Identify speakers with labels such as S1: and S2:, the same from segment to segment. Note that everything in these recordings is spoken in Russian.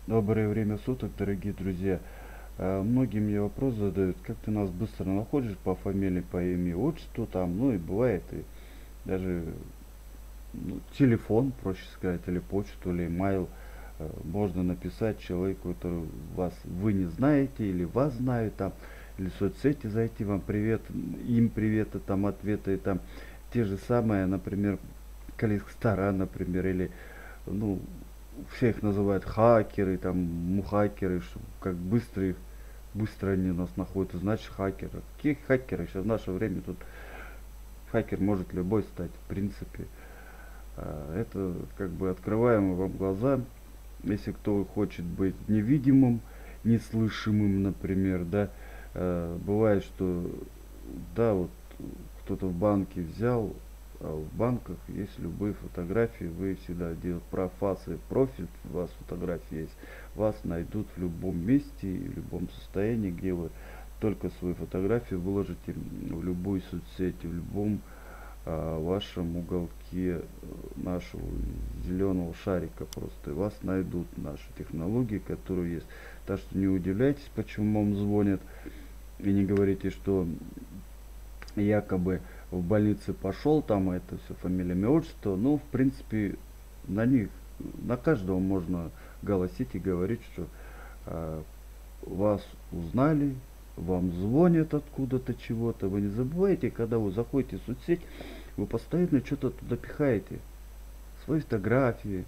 S1: Доброе время суток, дорогие друзья. Многие мне вопрос задают, как ты нас быстро находишь по фамилии, по имени, отчеству там, ну и бывает и даже телефон, проще сказать, или почту, или имейл можно написать человеку, который вас вы не знаете или вас знают там, или в соцсети зайти, вам привет, им приветы, там ответы, там те же самые, например, Каликстара, например, или ну, всех называют хакеры, там, мухакеры, что как быстро они нас находят, значит хакеры. Какие хакеры? Сейчас в наше время тут хакер может любой стать, в принципе. Это как бы открываем вам глаза, если кто хочет быть невидимым, неслышимым, например, да, бывает, что, да, вот кто-то в банке взял, а в банках есть любые фотографии, вы всегда делаете профасы, профиль, у вас фотографии есть, вас найдут в любом месте и в любом состоянии, где вы только свои фотографии выложите в любую соцсеть, в любом вашем уголке нашего зеленого шарика просто. И вас найдут наши технологии, которые есть. Так что не удивляйтесь, почему вам звонят. И не говорите, что якобы в больнице пошел, там это все фамилия, имя, отчество. Ну, в принципе, на них, на каждого можно голосить и говорить, что вас узнали, вам звонят откуда-то чего-то. Вы не забывайте, когда вы заходите в соцсеть, вы постоянно что-то туда пихаете. Свои фотографии,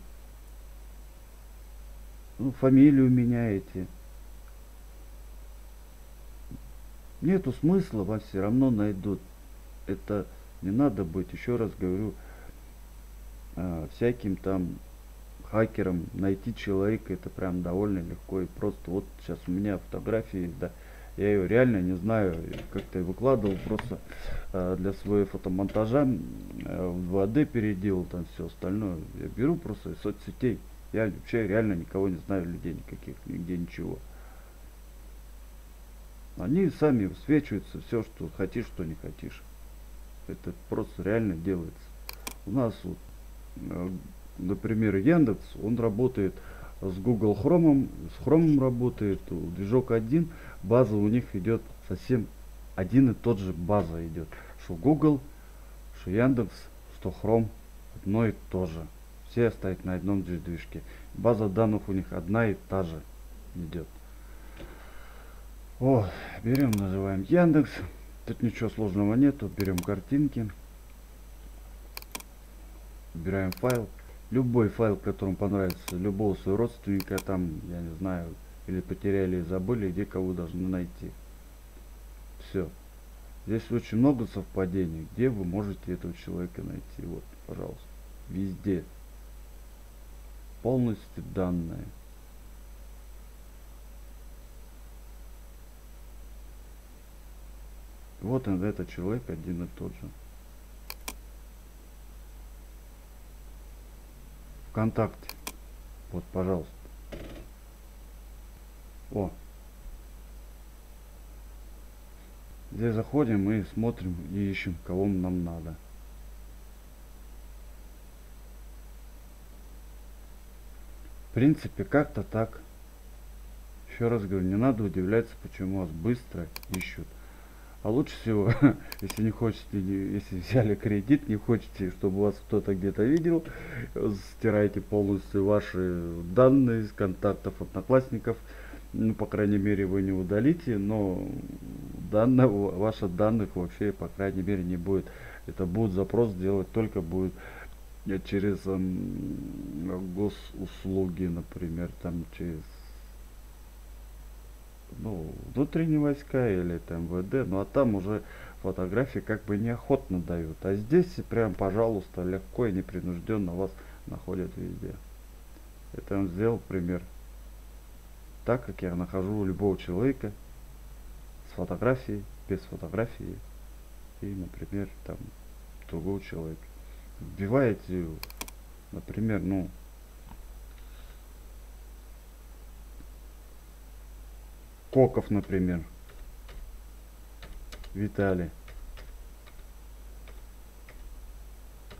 S1: ну, фамилию меняете. Нету смысла, вас все равно найдут. Это не надо быть, еще раз говорю, всяким там хакером. Найти человека это прям довольно легко и просто. Вот сейчас у меня фотографии есть, да, я ее реально не знаю, как-то выкладывал просто для своего фотомонтажа, в 2D переделал там все остальное. Я беру просто из соцсетей. Я вообще реально никого не знаю, людей никаких, нигде ничего. Они сами высвечиваются, все, что хотишь, что не хотишь. Это просто реально делается. У нас вот, например, Яндекс, он работает с Google Chrome, с Chrome работает, движок один, база у них идет совсем один и тот же база идет. Что Google, что Яндекс, что Chrome, одно и то же. Все стоят на одном движке. База данных у них одна и та же идет. О, берем, называем Яндекс. Тут ничего сложного нету. Берем картинки. Выбираем файл. Любой файл, которому понравится, любого своего родственника, там, я не знаю, или потеряли, забыли, где кого должны найти. Все. Здесь очень много совпадений, где вы можете этого человека найти. Вот, пожалуйста. Везде. Полностью данные. Вот он, этот человек один и тот же. ВКонтакте. Вот, пожалуйста. О. Здесь заходим и смотрим и ищем, кого нам надо. В принципе, как-то так. Еще раз говорю, не надо удивляться, почему вас быстро ищут. А лучше всего, если не хотите, если взяли кредит, не хотите, чтобы вас кто-то где-то видел, стирайте полностью ваши данные из контактов, одноклассников. Ну, по крайней мере, вы не удалите, но ваших данных вообще, по крайней мере, не будет. Это будет запрос делать только будет через госуслуги, например, там через ну, внутренние войска или там МВД, ну а там уже фотографии как бы неохотно дают. А здесь прям, пожалуйста, легко и непринужденно вас находят везде. Это он сделал пример. Так как я нахожу любого человека с фотографией, без фотографии и, например, там другого человека. Вбиваете, например, ну, Коков, например, Виталий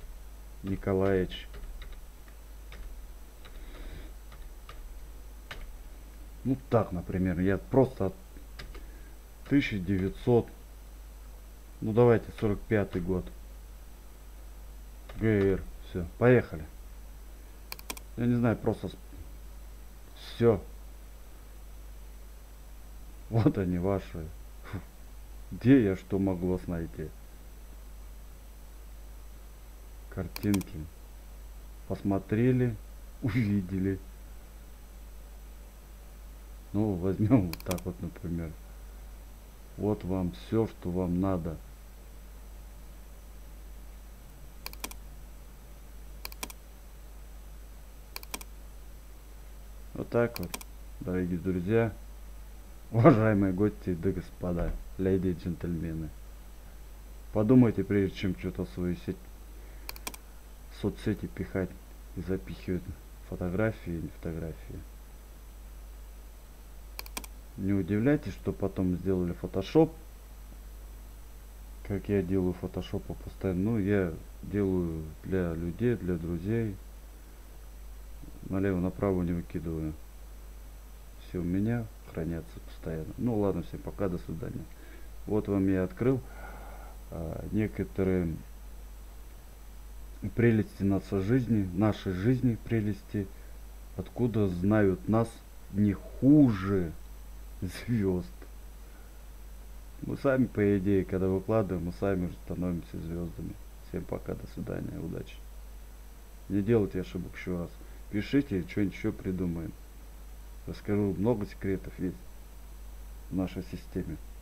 S1: Николаевич. Ну так, например, я просто 1900, ну давайте 45 год. ГР. Все, поехали. Я не знаю, просто все. Вот они ваши. Фу. Где я что могу вас найти? Картинки. Посмотрели, увидели. Ну, возьмем вот так вот, например. Вот вам все, что вам надо. Вот так вот, дорогие друзья, уважаемые гости да господа, леди и джентльмены. Подумайте, прежде чем что-то в свою сеть, соцсети пихать и запихивать фотографии и не фотографии. Не удивляйтесь, что потом сделали фотошоп, как я делаю фотошопа постоянно. Ну, я делаю для людей, для друзей. Налево направо не выкидываю. Все у меня хранятся постоянно. Ну ладно, всем пока, до свидания. Вот вам я открыл некоторые прелести нашей жизни прелести, откуда знают нас не хуже звезд. Мы сами, по идее, когда выкладываем, мы сами уже становимся звездами. Всем пока, до свидания, удачи. Не делайте ошибок еще раз. Пишите, что-нибудь еще придумаем. Расскажу, много секретов есть в нашей системе.